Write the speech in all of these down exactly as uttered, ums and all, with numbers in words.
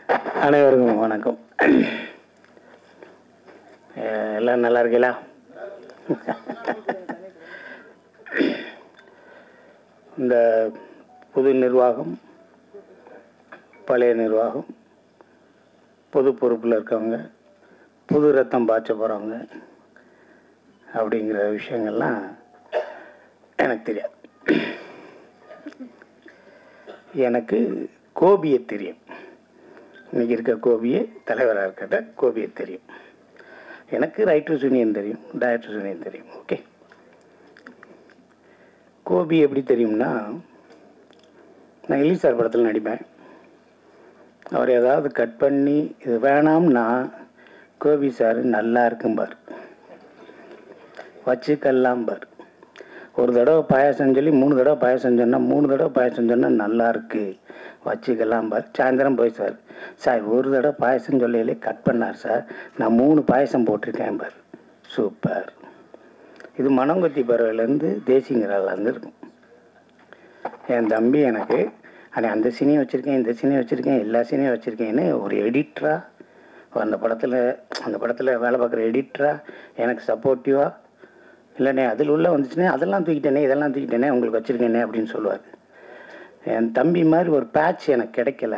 அனைவருக்கும் வணக்கம். எல்லாம் நல்லா இருக்கீங்களா? இந்த புது நிர்வாகம், பழைய நிர்வாகம், பொது பொறுப்பில் இருக்கவங்க, புது ரத்தம் பாய்ச்ச போகிறவங்க அப்படிங்கிற விஷயங்கள்லாம் எனக்கு தெரியாது. எனக்கு கோபியை தெரியும். இன்றைக்கி இருக்க கோபியை தலைவராக இருக்கிற கோபியை தெரியும். எனக்கு ரைட்டர்ஸ் யூனியன் தெரியும், டைரக்டர்ஸ் யூனியன் தெரியும். ஓகே, கோபி எப்படி தெரியும்னா, நான் எலிசார் படத்தில் நடிப்பேன். அவர் ஏதாவது கட் பண்ணி இது வேணாம்னா கோபி சார் நல்லா இருக்கும்பார், வச்சுக்கல்லாம்பார். ஒரு தடவை பாயசம் சொல்லி மூணு தடவை பாயசம் சொன்னால் மூணு தடவை பாயசம் சொன்னால் நல்லா இருக்கு வச்சுக்கலாம் பார். சாயந்தரம் போய் சார் சார் ஒரு தடவை பாயசம் சொல்லையிலே கட் பண்ணார் சார், நான் மூணு பாயசம் போட்டிருக்கேன் பார். சூப்பர். இது மனங்கொத்தி பறவையிலேருந்து தேசிங்கிறாலேருந்து இருக்கும். என் தம்பி எனக்கு அடே அந்த சீனையும் வச்சுருக்கேன், இந்த சீனையும் வச்சுருக்கேன், எல்லா சீனையும் வச்சுருக்கேன்னு ஒரு எடிட்டராக அந்த படத்தில் அந்த படத்தில் வேலை பார்க்குற எடிட்டராக எனக்கு சப்போர்ட்டிவாக, இல்லைண்ணே அதில் உள்ள வந்துச்சுன்னே அதெல்லாம் தூக்கிட்டேனே இதெல்லாம் தூக்கிட்டேனே உங்களுக்கு வச்சுருக்கேனே அப்படின்னு சொல்லுவார். என் தம்பி மாதிரி ஒரு பேட்ச் எனக்கு கிடைக்கல.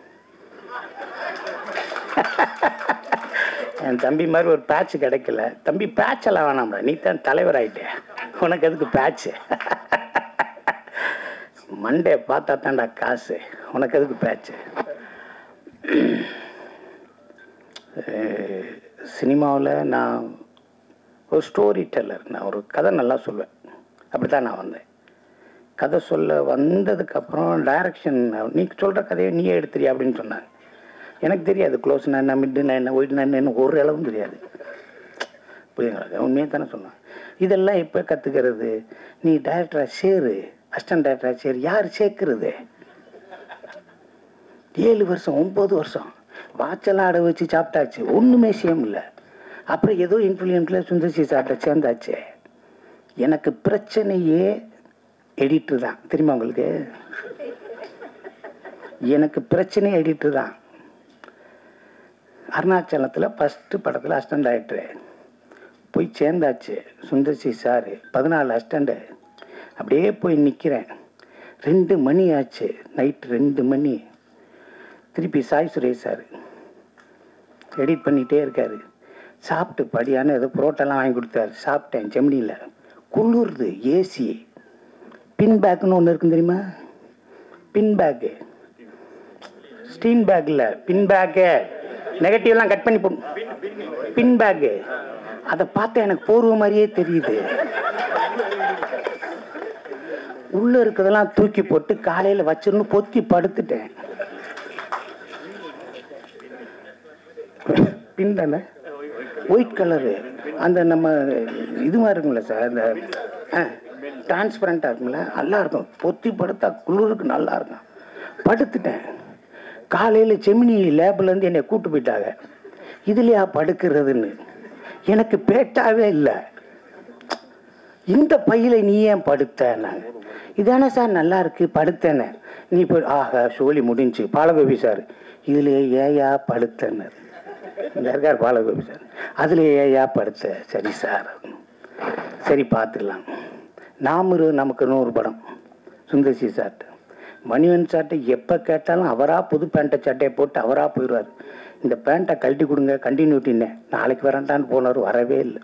என் தம்பி மாதிரி ஒரு பேட்ச் கிடைக்கல. தம்பி பேட்செல்லாம் வேணாம்டா, நீ தான் தலைவர் ஆகிட்டே, உனக்கு எதுக்கு பேட்ச்சு? மண்டே பார்த்தா தான்டா காசு, உனக்கு எதுக்கு பேட்ச்சு? சினிமாவில் நான் ஒரு ஸ்டோரி டெல்லர், நான் ஒரு கதை நல்லா சொல்வேன். அப்படி தான் நான் வந்தேன். கதை சொல்ல வந்ததுக்கப்புறம் டைரக்ஷன் நீ சொல்கிற கதையை நீயே எடுத்துறியா அப்படின்னு சொன்னாங்க. எனக்கு தெரியாது க்ளோஸ்னா என்ன, மிட்டுனா என்ன, ஒயிட்னா என்ன, ஒரு அளவும் தெரியாது. புரியுங்களா? உண்மையாக தானே சொன்னான். இதெல்லாம் இப்போ கற்றுக்கிறது. நீ டைரக்டராக சேரு, அசிஸ்டன்ட் டைரக்டராக சேரு. யார் சேர்க்கறது? ஏழு வருஷம் ஒம்பது வருஷம் வாட்செல்லாம் அடை வச்சு சாப்பிட்டாச்சு, ஒன்றுமே சேம் இல்லை. அப்புறம் ஏதோ இன்ஃப்ளூயன்ஸில் சுந்தர்சி சாப்பிட்ட சேர்ந்தாச்சு. எனக்கு பிரச்சனையே எடிட்ரு தான். தெரியுமா உங்களுக்கு? எனக்கு பிரச்சனை எடிட்ரு தான். அருணாச்சலத்தில் ஃபஸ்ட்டு படத்தில் அசிஸ்டண்ட் டைரக்டரு போய் சேர்ந்தாச்சு. சுந்தர்சி சார் பதினாலு அசிஸ்டண்ட்டு. அப்படியே போய் நிற்கிறேன். ரெண்டு மணி ஆச்சு, நைட்டு ரெண்டு மணி. திருப்பி சாய் சுரேஷ் சார் எடிட் பண்ணிகிட்டே இருக்கார். சாப்பிட்டு படியான்னு ஏதோ புரோட்டெல்லாம் வாங்கி கொடுத்தாரு. சாப்பிட்டேன். ஜெமினியில் குளிர்து, ஏசி. பின் பேக்குன்னு ஒன்று இருக்குன்னு தெரியுமா? பின் பேக்கு, ஸ்டீம் பேக்கில் பின் பேக்கு, நெகட்டிவ்லாம் கட் பண்ணி போ, பின் பேக்கு. அதை பார்த்தா எனக்கு போர்வ மாதிரியே தெரியுது. உள்ள இருக்கிறதெல்லாம் தூக்கி போட்டு காலையில் வச்சிருந்து பொத்தி படுத்துட்டேன். பின் தானே, ஒயிட் கலரு, அந்த நம்ம இது மாதிரி இருக்குங்களா சார், அந்த டிரான்ஸ்பரண்டாக இருக்குங்களா, நல்லா இருக்கும். பொத்தி படுத்தா குளிருக்கு நல்லா இருக்கும். படுத்துட்டேன். காலையில் ஜெமினி லேப்லேருந்து என்னை கூட்டு போயிட்டாங்க. இதுலையா படுக்கிறதுன்னு எனக்கு பேட்டாவே இல்லை. இந்த பையில நீ ஏன் படுத்தேன்னாங்க. இதானே சார் நல்லா இருக்கு படுத்தேன்னு. நீ போய் ஆஹா சோழி முடிஞ்சு. பாலகோபி சார் இதில் ஏயா படுத்தேன்னு. இந்த இருக்கார் பாலகோபி சார், அதில் ஏயா படுத்த. சரி சார், சரி பார்த்துக்கலாம். நாமரு நமக்கு நூறு படம் சுந்தர்சி சார்ட்டு. மணிவன் சார்ட்டு எப்போ கேட்டாலும் அவராக புது பேண்ட்டை சட்டையை போட்டு அவராக போயிடுவார். இந்த பேண்ட்டை கழட்டி கொடுங்க கண்டினியூட்டின்னு. நாளைக்கு வரண்டான்னு போனவர், வரவே இல்லை.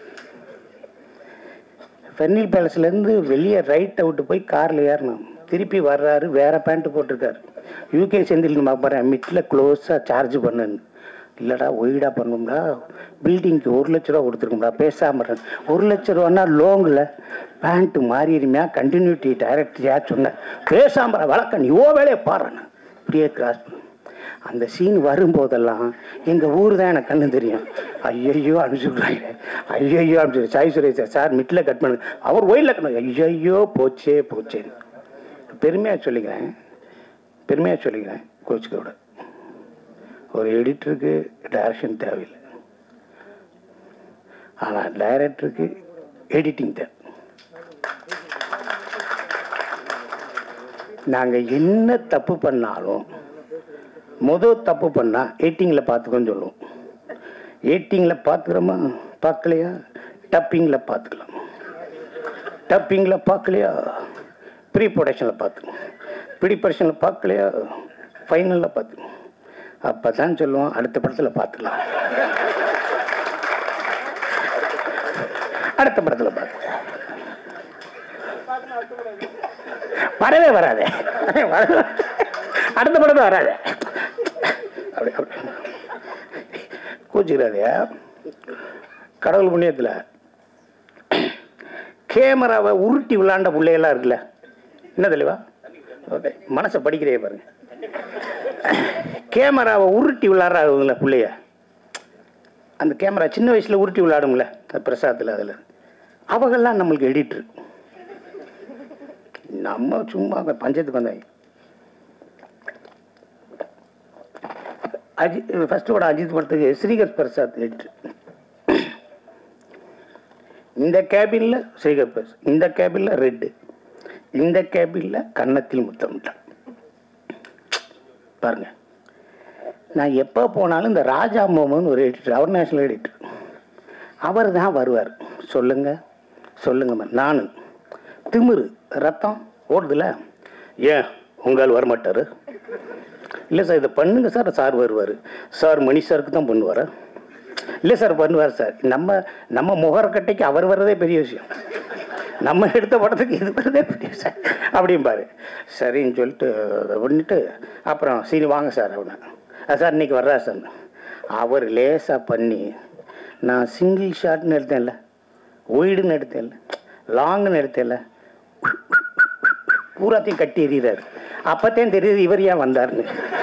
ஃபெர்னில் பேலஸ்லேருந்து வெளியே ரைட்டை விட்டு போய் காரில் ஏறணும். திருப்பி வர்றாரு, வேறு பேண்ட்டு போட்டிருக்காரு. யூகே செந்தில் பார்க்குறேன், மிட்டில் க்ளோஸாக சார்ஜ் பண்ணுன்னு. இல்லைடா ஒய்டா பண்ணும்டா, பில்டிங்க்கு ஒரு லட்ச ரூபா கொடுத்துருக்கும்டா, பேசாமல். ஒரு லட்ச ரூபான்னா லோங்கில் பேண்ட்டு மாறிடுமையா கண்டினியூட்டி டைரக்டரியா சொன்னேன். பேசாமல் வழக்கம் நீ ஓ வேலையை பாடுறேன்னு இப்படியே கிராஸ் பண்ண. அந்த சீன் வரும்போதெல்லாம் எங்கள் ஊர் தான் எனக்கு கண்ணு தெரியும். ஐயையோ அனுப்பிச்சுடுறாங்க, ஐயையோ அனுப்பிச்சு. Sai Suresh sir middle cut பண்ணு, அவர் ஒயிலில் கண்ணு. ஐயையோ போச்சே போச்சேன்னு பெருமையாக சொல்லிக்கிறேன், பெருமையாக சொல்லிக்கிறேன். கோச்சுக்கோட ஒரு எடிட்டருக்கு டைரக்ஷன் தேவையில்லை, ஆனால் டைரக்டருக்கு எடிட்டிங் தேவை. நாங்கள் என்ன தப்பு பண்ணாலும் முதல் தப்பு பண்ணால் எயிட்டிங்கில் பார்த்துக்கோன்னு சொல்லுவோம். எயிட்டிங்கில் பார்த்துக்கிறோமா, பார்க்கலையா, டப்பிங்கில் பார்த்துக்கலாம். டப்பிங்கில் பார்க்கலையா, ப்ரீ ப்ரொடக்ஷனில் பார்த்துக்கணும். ப்ரீ ப்ரொடக்ஷனில் பார்க்கலையா, ஃபைனலில் பார்த்துக்கணும். அப்போ தான் சொல்லுவோம் அடுத்த படத்தில் பார்த்துக்கலாம். அடுத்த படத்தில் பார்த்து வரவே வராது, அடுத்த படத்தில் வராது. அப்படி அப்படி கூச்சிக்கிறாதே. கடவுள் புண்ணியத்தில் கேமராவை உருட்டி விளாண்ட பிள்ளையெல்லாம் இருக்குல்ல, என்ன தெளிவா ஓகே மனசை படிக்கிறே பாருங்க. கேமராவை உருட்டி விளாட்றாங்க பிள்ளைய, அந்த கேமரா சின்ன வயசில் உருட்டி விளையாடும்ல பிரசாத்தில், அதில் அவங்கெல்லாம் நம்மளுக்கு எடிட்ரு. நம்ம சும்மா பஞ்சத்துக்கு வந்தாங்க. அஜித் ஃபஸ்ட்டோட அஜித் படத்துக்கு ஸ்ரீகர் பிரசாத் எடிட்ரு. இந்த கேபினில் ஸ்ரீகர் பிரசாத், இந்த கேபினில் ரெட்டு, இந்த கேபினில் கன்னத்தில் முத்தமிட்டான். பாருங்க, நான் எப்போ போனாலும் இந்த ராஜா மோமன் ஒரு எடிட்டர், அவர் நேஷனல் எடிட்டர், அவர் தான் வருவார். சொல்லுங்க சொல்லுங்க, நான் திமிரு ரத்தம் ஓடுதுல, ஏன் உங்களால் வரமாட்டார்? இல்லை சார் இதை பண்ணுங்க சார். சார் வருவார். சார் மணி சாருக்கு தான் பண்ணுவார். இல்லை சார் பண்ணுவார் சார். நம்ம நம்ம முகரக்கட்டைக்கு அவர் வர்றதே பெரிய விஷயம், நம்ம எடுத்த படத்துக்கு இது வர்றதே பெரிய விஷயம் அப்படிம்பாரு. சரின்னு சொல்லிட்டு பண்ணிட்டு அப்புறம் சரி வாங்க சார் அப்படின்னா, சார் இன்னைக்கு வர்றா சார். அவர் லேசாக பண்ணி, நான் சிங்கிள் ஷாட்னு எடுத்தேன்ல, ஒய்டுன்னு எடுத்தேன்ல, லாங்குன்னு எடுத்தேன்ல, பூராத்தையும் கட்டி எறிகிறார். அப்போத்தையும் தெரியுது இவர் ஏன் வந்தார்னு.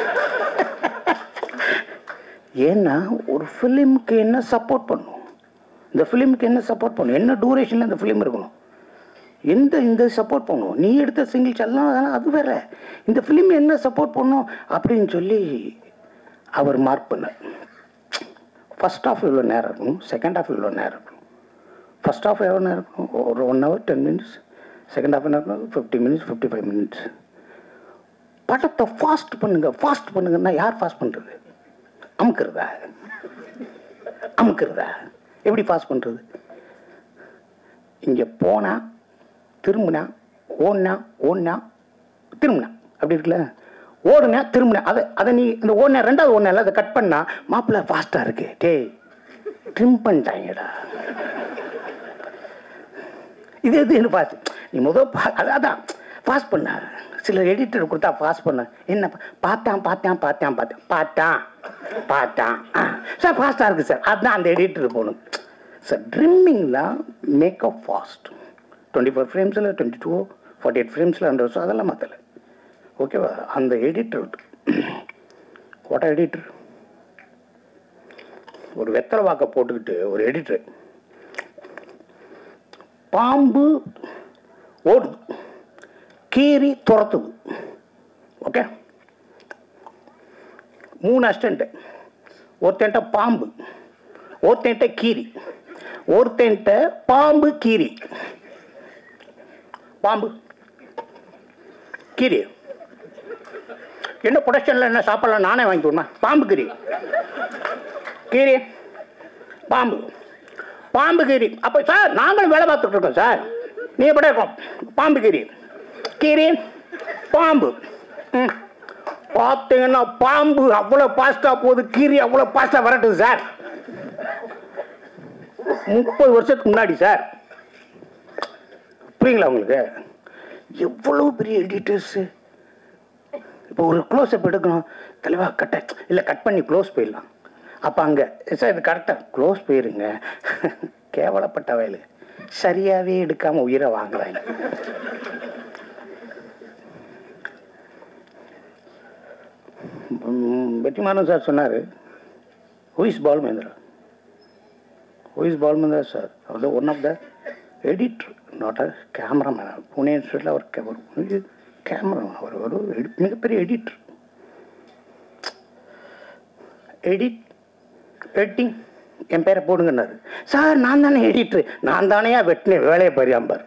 ஏன்னா ஒரு ஃபிலிமுக்கு என்ன சப்போர்ட் பண்ணும், இந்த ஃபிலிமுக்கு என்ன சப்போர்ட் பண்ணும், என்ன டூரேஷனில் இந்த ஃபிலிம் இருக்கணும், எந்த இந்த சப்போர்ட் பண்ணும். நீ எடுத்த சிங்கிள் ஷாட்லாம் அது வேற, இந்த ஃபிலிம் என்ன சப்போர்ட் பண்ணும் அப்படின்னு சொல்லி அவர் மார்க் பண்ணார். ஃபஸ்ட் ஆஃப் இவ்வளோ நேரம் இருக்கணும், செகண்ட் ஆஃப் இவ்வளோ நேரம் இருக்கணும். ஃபஸ்ட் ஆஃப் எவ்வளோ நேரம் இருக்கணும், ஒரு one hour ten minutes, second half என்ன இருக்கணும் fifty minutes fifty five minutes. படத்தை ஃபாஸ்ட் பண்ணுங்க ஃபாஸ்ட் பண்ணுங்கன்னா யார் ஃபாஸ்ட் பண்ணுறது? அமுக்கிறதா அமுக்கிறதா எப்படி ஃபாஸ்ட் பண்ணுறது? இங்கே போனால் திரும்பினா, ஓடினா ஓடினா திரும்பினா, அப்படி இருக்குல்ல, ஓடுனா திரும்பினா, அதை அதை நீ இந்த ஓடினா ரெண்டாவது ஓடினா அதை கட் பண்ணால் மாப்பிள்ளை ஃபாஸ்ட்டாக இருக்கு, டே ட்ரிம் பண்ணிட்டாங்கடா. இது எது என்ன ஃபாஸ்ட்? நீ முதல் பா அதான் ஃபாஸ்ட் பண்ண. சில எடிட்டர் கொடுத்தா ஃபாஸ்ட் பண்ண, என்ன பார்த்தான் பார்த்தான் பார்த்தான் பார்த்தேன் பார்த்தான் பார்த்தான் சார் ஃபாஸ்ட்டாக இருக்குது சார், அதுதான் அந்த எடிட்டர் போகணும் சார். ட்ரிம்மிங் தான் make up fast. Twenty four ஃப்ரேம்ஸில் டுவெண்ட்டி டூ ஃபார்ட்டி எயிட் ஃப்ரேம்ஸில் ஹண்ட்ரட் வருஷம் அதெல்லாம் மாற்றலை. ஓகேவா? அந்த எடிட்டர் வாட் எடிட்டர் ஒரு வெத்தலை வாக்க போட்டுக்கிட்டு ஒரு எடிட்டர், பாம்பு ஓடுது, கீரி துரத்துது, ஓகே, மூணு அசிஸ்டன்ட், ஒருத்தன்ட்ட பாம்பு, ஒருத்தன்ட்ட கீரி, ஒருத்தன்ட்ட பாம்பு கீரி, பாம்பு கீரி என்ன ப்ரொடக்ஷனில் என்ன சாப்பிடலாம் நானே வாங்கி கொடுமா, பாம்பு கீரி கீரி பாம்பு பாம்பு கீரி. அப்போ சார் நாங்களும் வேலை பார்த்துட்டு இருக்கோம் சார், நீ எப்படி இருக்கோம், பாம்பு கீரி கீரி பாம்பு. ம் பார்த்தீங்கன்னா பாம்பு அவ்வளோ பாஸ்டாக போகுது, கீரி அவ்வளோ பாஸ்டாக வரட்டுது சார். முப்பது வருஷத்துக்கு முன்னாடி சார், புரியுங்களா உங்களுக்கு? எவ்வளோ பெரிய எடிட்டர்ஸு. இப்போ ஒரு க்ளோஸ் அப் எடுக்கணும், தெளிவா கட்ட இல்லை கட் பண்ணி க்ளோஸ் போயிடலாம். அப்போ அங்கே சார் இது கரெக்டாக க்ளோஸ் போயிருங்க, கேவலப்பட்ட வயலு சரியாகவே எடுக்காமல் உயிரை வாங்குறாங்க. வெற்றிமாறன் சார் சொன்னார், who is Balu Mahendra, who is Balu Mahendra sir, அவர் one of the editor, not a cameraman. Pune இன்ஸ்டியூட்டில் அவர் கேமரா, அவர் ஒரு மிகப்பெரிய எடிட்டர். எடிட் எடிட்டிங் என் பேரை போடுங்கன்னாரு சார். நான் தானே எடிட்டரு, நான் தானே வெட்டினேன், வேலையை பறியாம்பார்.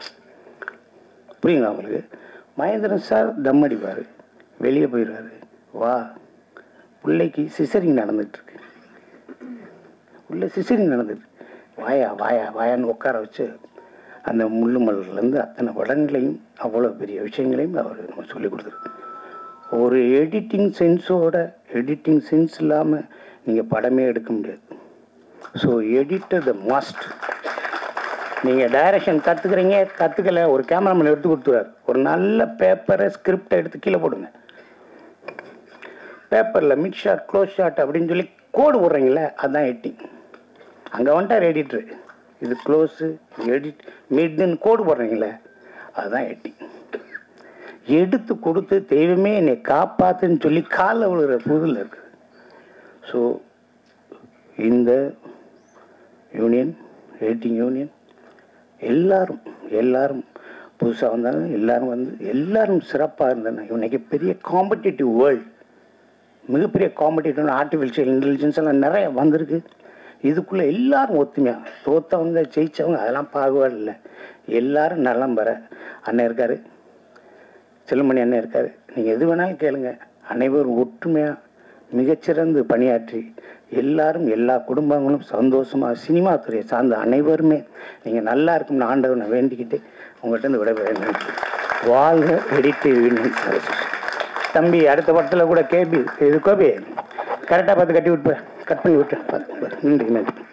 புரியுங்களா உங்களுக்கு? மகேந்திரன் சார் தம் அடிப்பார், வெளியே போயிடுவார், வா, பிள்ளைக்கு சிசரிங் நடந்துட்டுருக்கு, உள்ள சிசரிங் நடந்துட்டு, வாயா வாயா வாயான்னு உட்கார வச்சு அந்த முள்ளு மலர்லேருந்து அத்தனை படங்களையும் அவ்வளோ பெரிய விஷயங்களையும் அவர் நம்ம சொல்லிக் கொடுத்துருக்கு. ஒரு எடிட்டிங் சென்ஸோட எடிட்டிங் சென்ஸ் இல்லாமல் நீங்கள் படமே எடுக்க முடியாது. So editor the must. நீங்கள் டைரக்ஷன் கற்றுக்குறீங்க, கற்றுக்கலை, ஒரு கேமராமேன் எடுத்து கொடுத்துருவார். ஒரு நல்ல பேப்பரை ஸ்கிரிப்டை எடுத்து கீழே போடுங்க. பேப்பரில் மிட் ஷாட் க்ளோஸ் ஷாட் அப்படின்னு சொல்லி கோடு போடுறீங்களே, அதுதான் எடிட்டிங். அங்கே வந்துட்டார் எடிட்ரு, இது க்ளோஸு எடிட் மிட்னு கோடு போடுறீங்களே, அதுதான் எடிட்டிங். எடுத்து கொடுத்து தெய்வமே என்னை காப்பாற்றுன்னு சொல்லி காலில் விழுகிற புதில் இருக்குது. ஸோ இந்த யூனியன், எடிட்டிங் யூனியன், எல்லாரும் எல்லாரும் புதுசாக வந்தாங்க, எல்லாரும் வந்து எல்லாரும் சிறப்பாக இருந்தாங்க. இன்றைக்கி பெரிய காம்படிட்டிவ் வேர்ல்டு, மிகப்பெரிய காம்படிட்டிவ் ஆர்டிஃபிஷியல் இன்டெலிஜென்ஸ் எல்லாம் நிறைய வந்திருக்கு. இதுக்குள்ளே எல்லாரும் ஒத்துமையாக, தோற்றவங்க ஜெயித்தவங்க அதெல்லாம் பாகுபாடு இல்லை, எல்லாரும் நலம் பெற அண்ணன் இருக்கார், செல்லுமணி அண்ணன் இருக்கார். நீங்கள் எது வேணாலும் கேளுங்க, அனைவரும் ஒற்றுமையாக மிகச்சிறந்து பணியாற்றி எல்லாரும் எல்லா குடும்பங்களும் சந்தோஷமாக சினிமா துறையை சார்ந்த அனைவருமே நீங்கள் நல்லா இருக்கும்னு ஆண்டவனை வேண்டிக்கிட்டு உங்கள்கிட்ட விடைபெறேன். வாழ்க எடிட்டிவ் யூனியன். தம்பி அடுத்த படத்தில் கூட கேபி இது கோபி கரெக்டாக பார்த்து கட்டி விட்டு கட் பண்ணி விட்டு நன்றி நன்றி.